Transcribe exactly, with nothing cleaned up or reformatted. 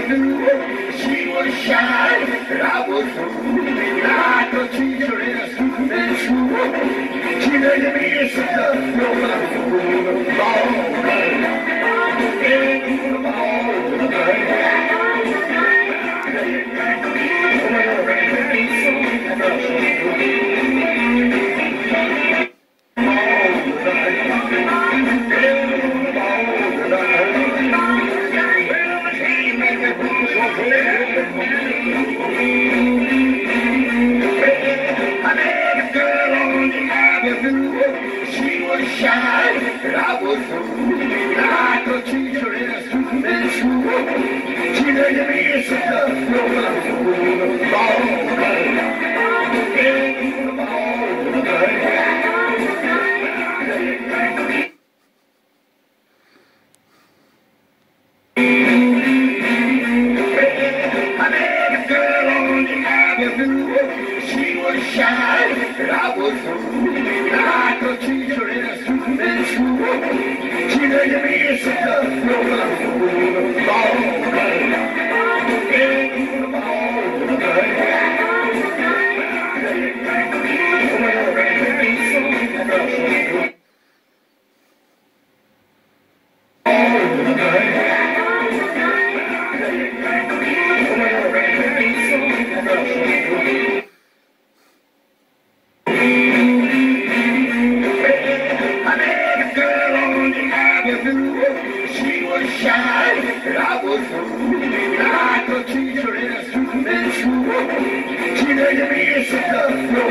avenue. She was shy, and I was rude. Like a teacher in a student school. She made me a sister, no one fool. All right. And all right. She was shy, and I was rude. Like a teacher in a student school. She made me a sister, no one fool. All right. And all right. She was shy, and I was rude. Like a teacher in a student school. She made me a sister, no one fool. All right. And all right. She was shy, and I was rude. Like a teacher in a student school. She made me a sister, no